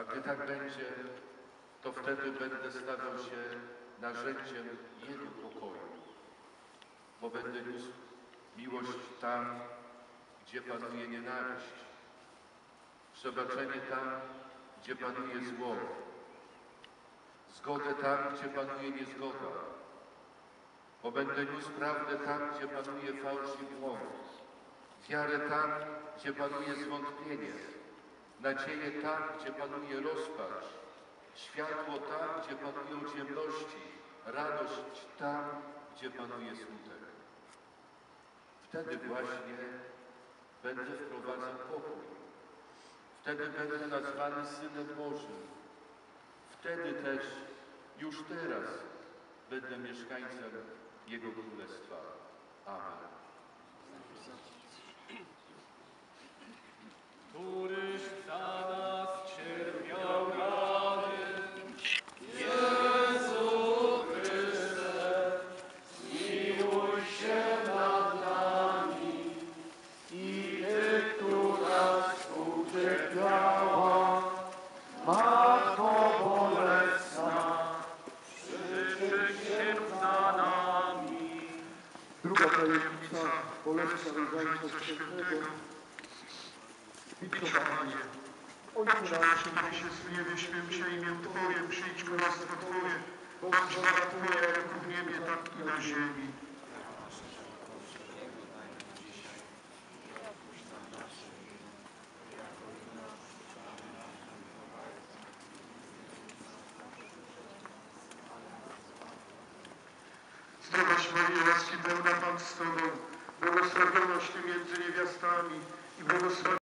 A gdy tak będzie, to wtedy będę stawał się narzędziem Jego pokoju, bo będę niósł miłość tam, gdzie panuje nienawiść, przebaczenie tam, gdzie panuje zło, zgodę tam, gdzie panuje niezgoda, bo będę niósł prawdę tam, gdzie panuje fałsz i błąd, wiarę tam, gdzie panuje zwątpienie, nadzieję tam, gdzie panuje rozpacz, światło tam, gdzie panują ciemności, radość tam, gdzie panuje smutek. Wtedy właśnie będę wprowadzał pokój. Wtedy będę nazwany Synem Bożym. Wtedy też, już teraz, będę mieszkańcem Jego Królestwa. Amen. Któryś za nas cierpiał rany, Jezu Chryste, zmiłuj się nad nami. I Ty, która ucierpiała, Matko Bolesna, przyczyń się za nami. Druga tajemnica bolesna Różańca Świętego. Bitwowanie. Ojcze nasz, który się w niebie, święć się imię Twoje, przyjdź królestwo Twoje, bądź wola Twoja, jak w niebie, tak i na ziemi. Zdrowaś Maryjo, łaski pełna Pan z Tobą, błogosławionaś Ty między niewiastami i błogosławiony